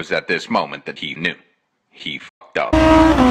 was at this moment that he knew. He fucked up.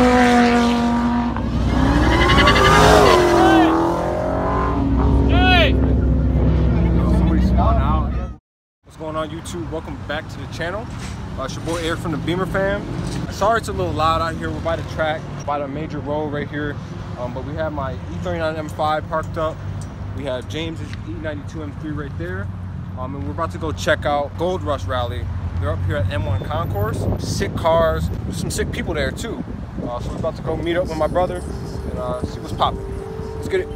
Hey! Somebody spawned out. What's going on, YouTube? Welcome back to the channel. It's your boy Eric from the Beemer Fam. Sorry it's a little loud out here. We're by the track, by the major road right here. But we have my E39 M5 parked up. We have James's E92 M3 right there. And we're about to go check out Goldrush Rally. They're up here at M1 Concourse. Sick cars. There's some sick people there too. So we're about to go meet up with my brother and see what's popping. Let's get it.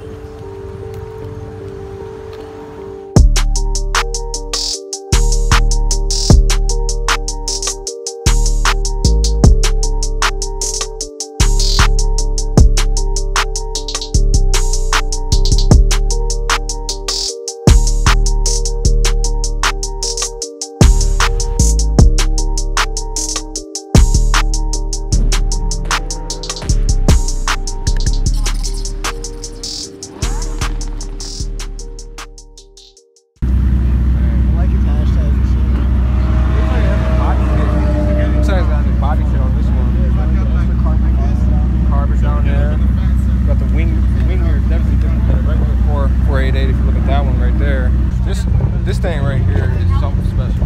This thing right here is something special.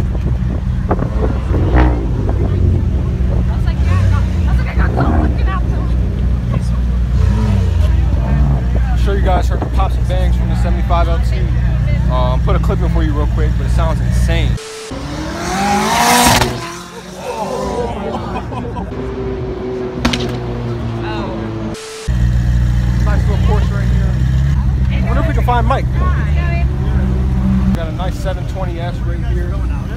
I'm sure you guys heard the pops and bangs from the 75 LT. I'll put a clip in for you real quick, but it sounds insane. Nice little Porsche right here. I wonder if we can find Mike. Got a nice 720S right here.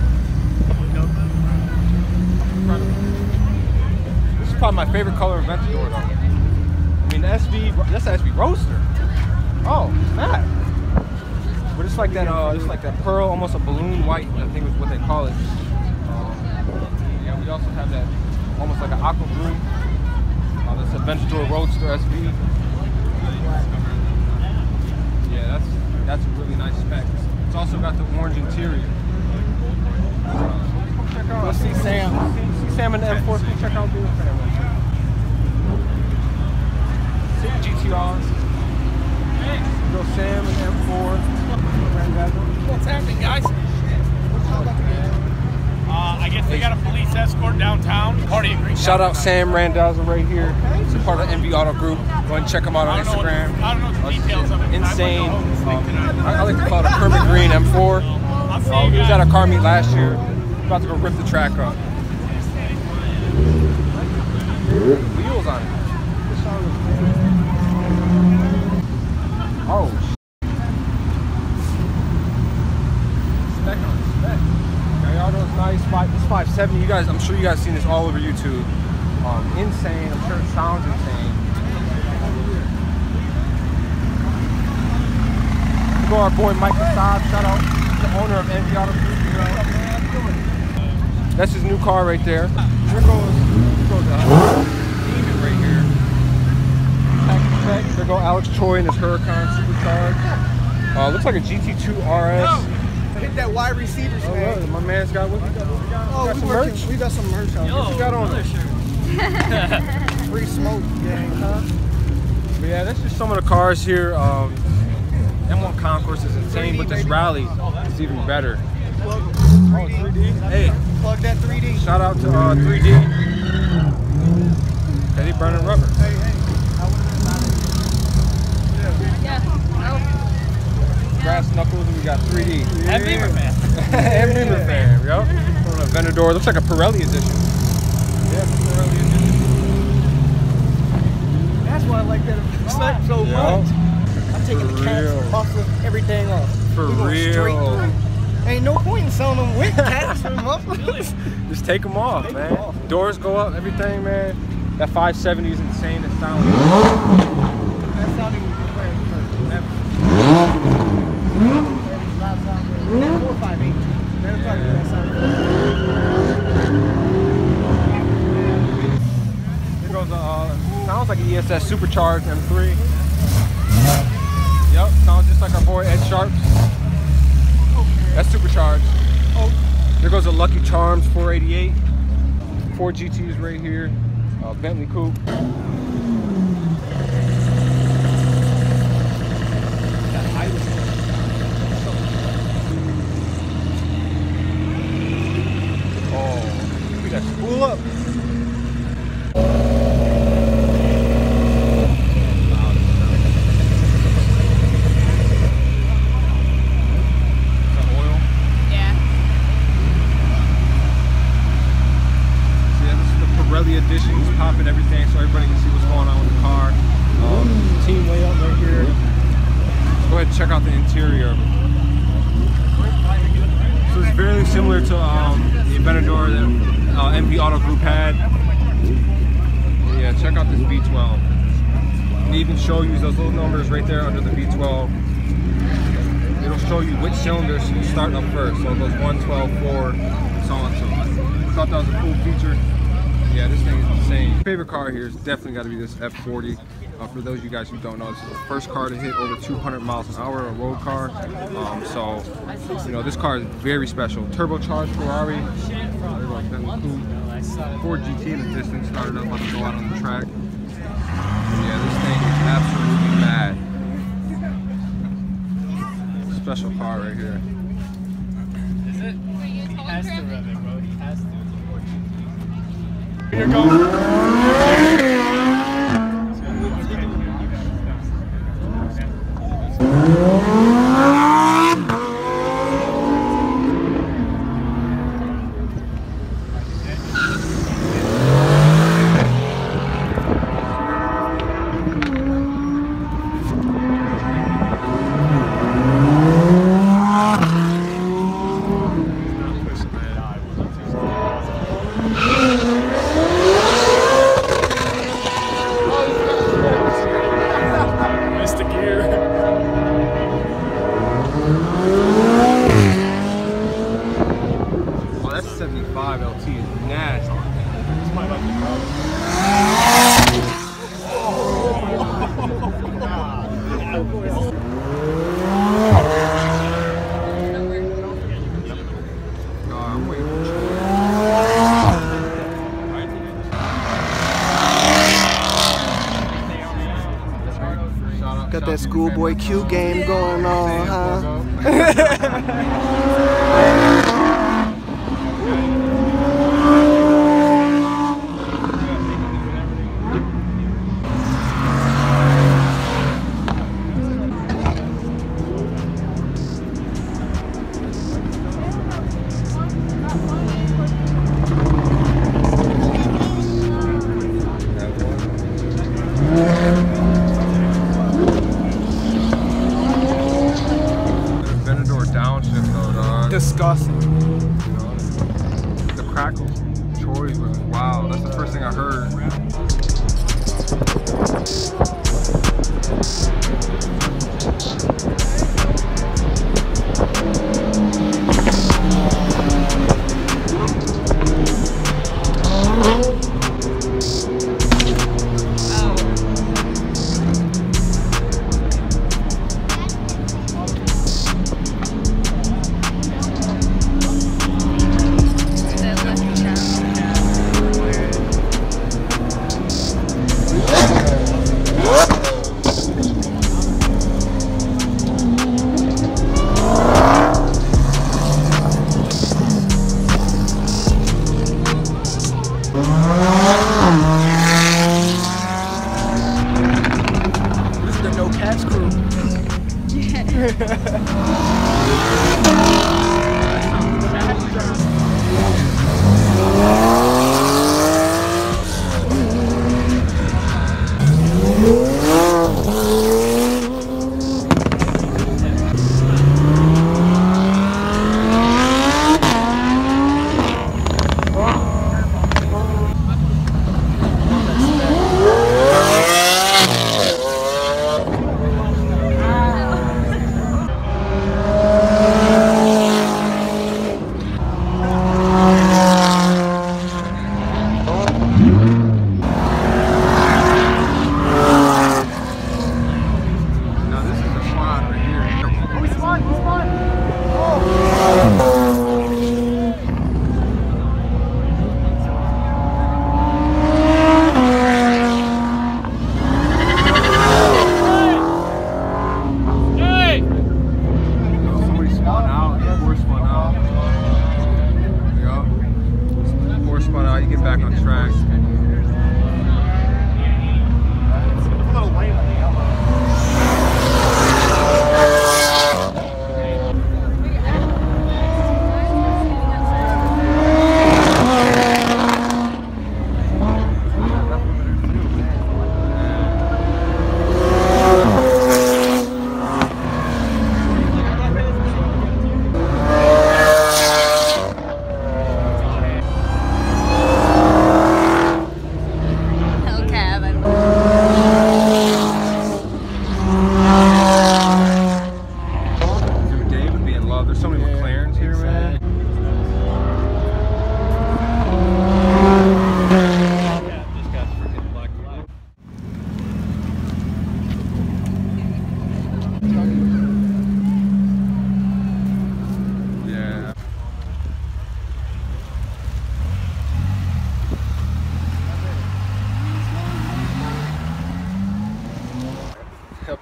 This is probably my favorite color of Aventador though. I mean the SV, that's the SV Roadster. Oh, snap. But it's like that pearl, almost a balloon white, I think is what they call it. Yeah, we also have that almost like an aqua blue. This Aventador Roadster SV. Yeah, that's a really nice spec. It's also got the orange interior. Let's see Sam. See Sam in the M4. Let's check out Beemer Fam. Sick GTRs. Go Sam in the M4. What's happening, guys? I guess they got a police escort downtown. Party agreement. Shout out Sam Randazza right here. He's a part of NV Auto Group. Go ahead and check him out on Instagram. I don't know the details of it. Insane. I like to call it a Kermit Green M4. He was at a car meet last year. About to go rip the track up. Wheels on it. Oh, spec on spec. Gallardo's nice. This 570. You guys, I'm sure you guys seen this all over YouTube. Insane. I'm sure it sounds insane. Our boy Mike Assad, shout out the owner of NV Auto Group. That's his new car right there. Here goes Beemer right here. There goes Alex Choi in his Huracan supercharged. Looks like a GT3 RS. Hit that wide receivers, man. Really? My man's got what? Got some merch. We got some merch on. What you got on it? Free smoke, gang, huh? But yeah, that's just some of the cars here. M1 Concourse is insane, but this rally is even better. Plug 3D. Hey, plug that 3D. Shout out to 3D. Steady burning rubber. Hey. Brass knuckles, and we got 3D. And Beemer Fam. And Beemer Fam, yo. On a Aventador, looks like a Pirelli edition. Yeah, Pirelli edition. That's why I like that spec so much. I'm taking the cats, muffler, everything off. For real. Ain't no point in selling them with cats and mufflers. Just take them off, man. Doors go up, everything, man. That 570 is insane. It sounds. That's not even good. 458. Here goes sounds like an ESS supercharged M3. Yep, sounds just like our boy Ed Sharp's. That's supercharged. Oh, there goes a Lucky Charms 488. 4 GTs right here. Bentley coupe. Oh, we got spool up. Editions popping everything so everybody can see what's going on with the car. Team layout right here. Let's go ahead and check out the interior of it. So it's very similar to the Aventador that MP Auto Group had. Yeah, check out this V12. They even show you those little numbers right there under the V12. It'll show you which cylinders you start up first. So it goes 1, 12, 4, and so on. So I thought that was a cool feature. Yeah, this thing is insane. My favorite car here is definitely got to be this F40. For those of you guys who don't know, this is the first car to hit over 200 miles an hour, a road car. So, you know, this car is very special. Turbocharged Ferrari. There's like Bentley coupe. 4 GT in the distance, started up, about to go out on the track. Yeah, this thing is absolutely mad. Special car right here. Is it? He has to rev it, bro. He has to. Here goes. Got that schoolboy Q game going on, huh? Disgusting. You know, the crackle. Choi was wow. That's the first thing I heard.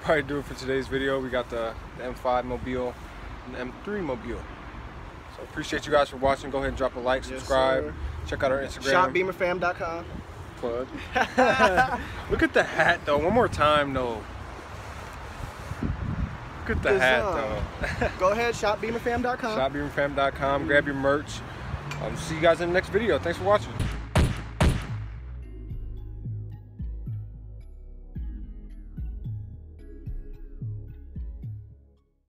probably do it for today's video. We got the M5 Mobile and the M3 Mobile. So appreciate you guys for watching. Go ahead and drop a like, subscribe. Yes, check out our Instagram. ShopBeemerFam.com. Plug. Look at the hat though. One more time though. Look at the hat though. Go ahead, ShopBeemerFam.com. ShopBeemerFam.com. Grab your merch. See you guys in the next video. Thanks for watching.